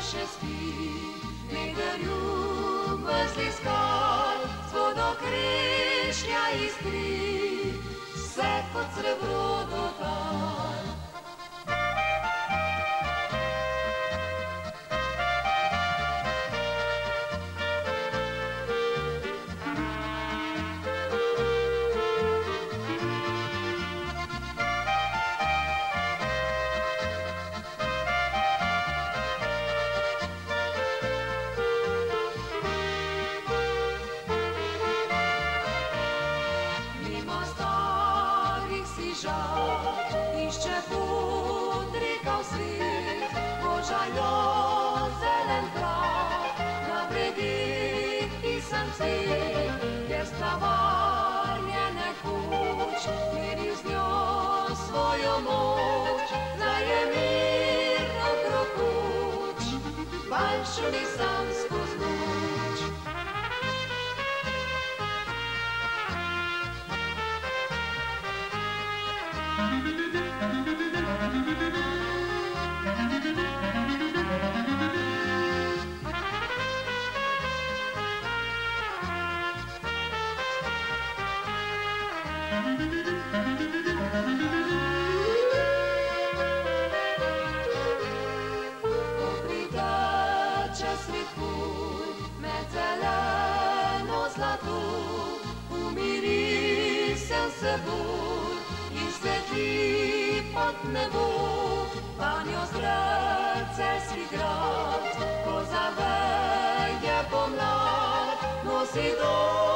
še spi, nekdo ljubo zliskal, z vodo krešnja istri, vse kot srebro dotal. Išče podrekav svet, požaljo zelen prav, na bregih pisan cvet, kjer spravar je nekoč, meril z njo svojo moč, zdaj je mirno krokoč, val šumi sam skoz noč. Ko priteče svet tvoj med zeleno zlato, umiri se s seboj in svetli pod nebo, vanjo zre celjski grad, ko zaveje pomlad, nosi dol